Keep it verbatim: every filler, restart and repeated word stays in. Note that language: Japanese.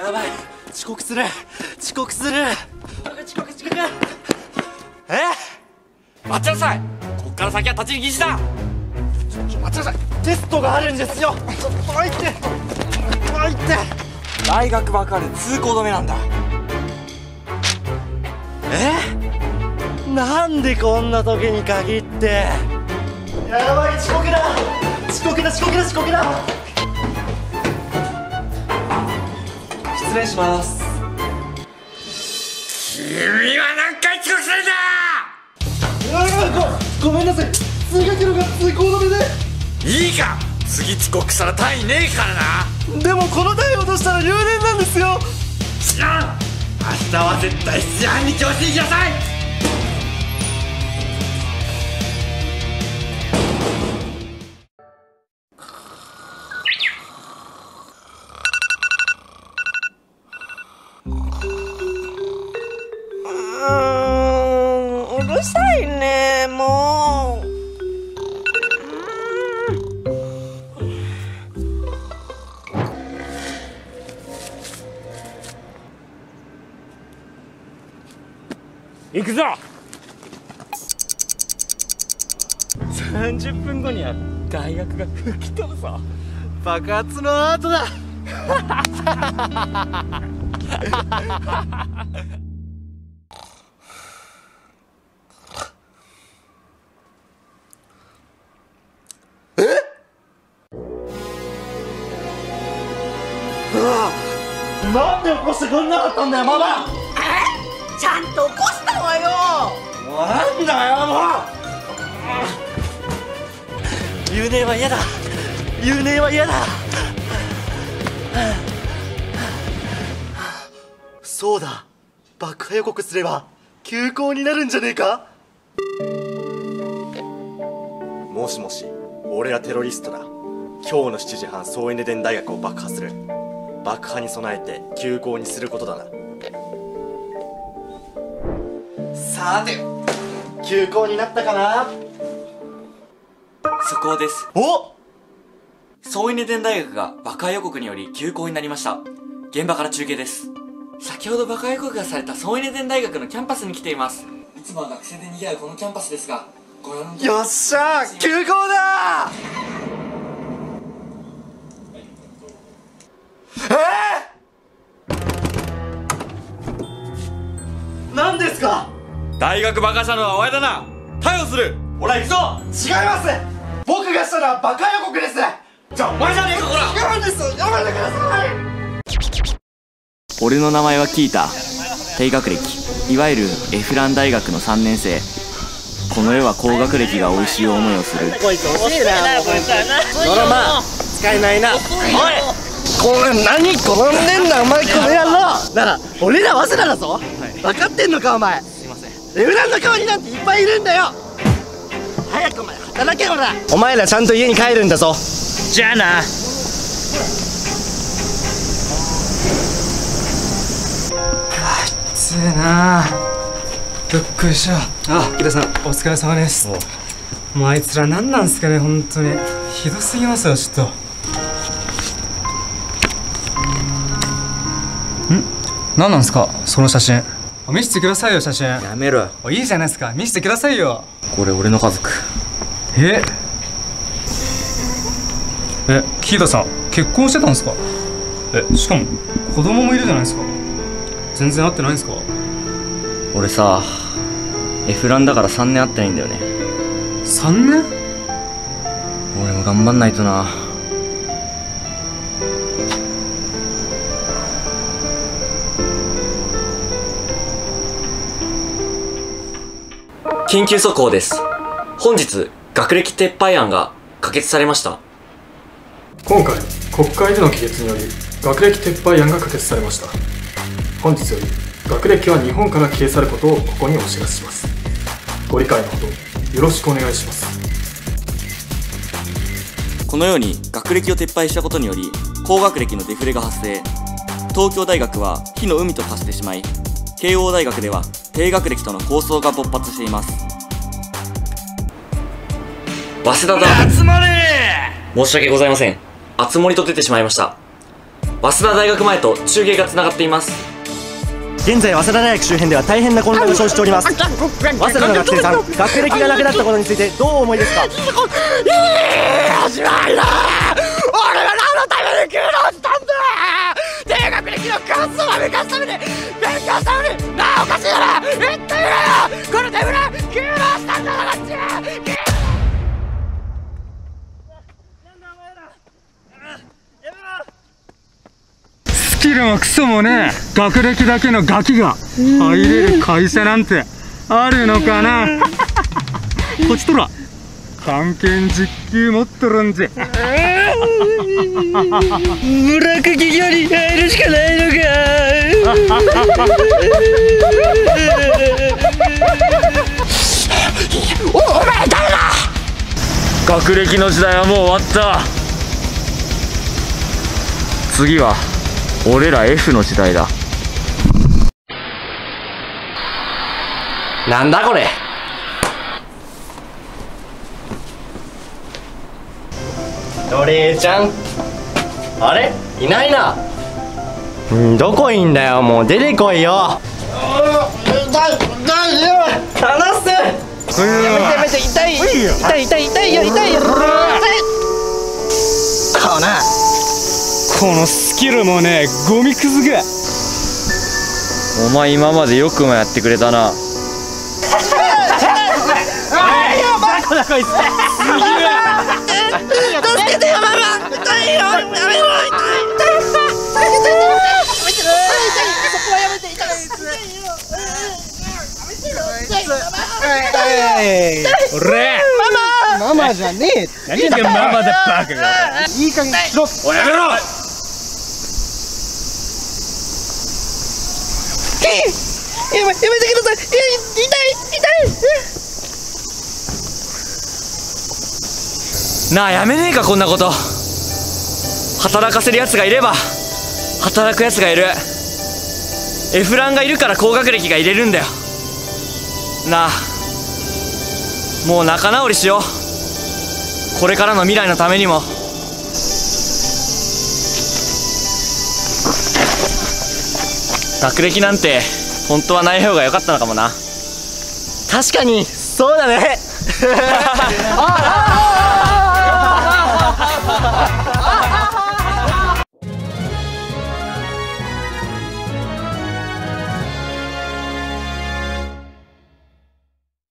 やばい、遅刻する遅刻する遅刻遅刻。え待ちなさい。こっから先は立ち入り禁止だ。 ちょちょ待ちなさい、テストがあるんですよ。ちょっと入って入って。 大学ばかりで通行止めなんだ。 えなんでこんな時に限って。やばい、遅刻だ遅刻だ遅刻だ遅刻だ。失礼します。 君は何回遅刻するんだ。 あごごめんなさい、通学路が通行止めで。 いいか、次遅刻したら単位ねえからな。 でもこの単位落としたら留年なんですよ。 知らん。明日は絶対しちじはんに教室に行きなさい。 うーん、うるさいね、もう。 行くぞ。 さんじゅっぷんごには大学が吹き飛ぶぞ。爆発のアートだ。えうわ、なんで起こしてくんなかったんだよママ。 えちゃんと起こしたわよ。 もうなんだよもう。留年は嫌だ、留年は嫌だ。そうだ、爆破予告すれば休校になるんじゃねえか。もしもし、俺らテロリストだ。今日のしちじはんソーエネデン大学を爆破する。爆破に備えて休校にすることだな。さて、休校になったかな。 速報です。 おソーエネデン大学が爆破予告により休校になりました。現場から中継です。先ほど爆破予告がされたソーエネデン大学のキャンパスに来ています。いつもは学生で賑わうこのキャンパスですが、ご覧のよっしゃー、休校だー。えー、何ですか。 大学爆破したのはお前だな。逮捕する。 ほら行くぞ。違います、僕がしたのは爆破予告です。 じゃあお前じゃねえかこら。 違うんです、やめてください。 俺の名前はキータ。低学歴、いわゆるエフラン大学のさんねん生。この世は高学歴が美味しい思いをする。 こいつ惜しいな、こいつ。ドラマ使えないな。おい、これ何転んでんだお前、この野郎。なら俺ら早稲田だぞ、はい、分かってんのかお前。 すいません。 エフランの代わりなんていっぱいいるんだよ。早くお前働け。ほら、お前らちゃんと家に帰るんだぞ。 じゃあな。 きついな。 よっこいしょ。あ、木田さんお疲れ様です。もうあいつら何なんすかね、本当にひどすぎますよ。ちょっとん何なんすかその写真。見せてくださいよ写真。 やめろよ。 いいじゃないですか、見せてくださいよ。 これ俺の家族。 ええ、キータさん結婚してたんですか。え、しかも子供もいるじゃないですか。全然会ってないんですか。 俺さ、エフランだからさんねん会ってないんだよね。 さんねん。 俺も頑張んないとな。緊急速報です。本日学歴撤廃案が可決されました。 今回国会での議決により学歴撤廃案が可決されました。本日より学歴は日本から消え去ることをここにお知らせします。ご理解のほどよろしくお願いします。 このように学歴を撤廃したことにより高学歴のデフレが発生。東京大学は火の海と化してしまい、慶応大学では低学歴との抗争が勃発しています。早稲田だ。 集まれ。 申し訳ございません。あつ森と出てしまいました。 早稲田大学前と中継がつながっています。 現在早稲田大学周辺では大変な混乱が生じております。早稲田の学生さん、学歴がなくなったことについてどうお思いですか？いい始まりだ。俺は何のために苦労したんだ。低学歴のカスを生かすために勉強したのになあおかしいだろ。言ってみろよ。この手ぶら苦労したんだなこっちは。 スキルもクソもねえ学歴だけのガキが入れる会社なんてあるのかな。こちとら探検実級持っとるんじゃ。 村企業に入るしかないのか。 おお前誰だ。 学歴の時代はもう終わった。次は俺ら F の時代だ。 なんだこれ。ドレーちゃん、あれいないな。うん、どこいんだよ。もう出てこいよ。離せ。やめてやめて、痛い痛い痛い痛いよ痛いよ。こうな。 このスキルもねゴミくずが。お前今までよくもやってくれたな。 バカだこいつ。助けてよママ。痛いよ。やめろ。痛い痛いそこはやめて。痛い俺ママママじゃねえ。 何がママだバカが。 いい加減にしろ。 おいやめろ。 やめやめてください。痛い痛い。 なあやめねえかこんなこと。働かせるやつがいれば働くやつがいる。エフランがいるから高学歴が入れるんだよなあ。もう仲直りしよう。これからの未来のためにも。学歴なんて本当はない方が良かったのかもな。 確かにそうだね。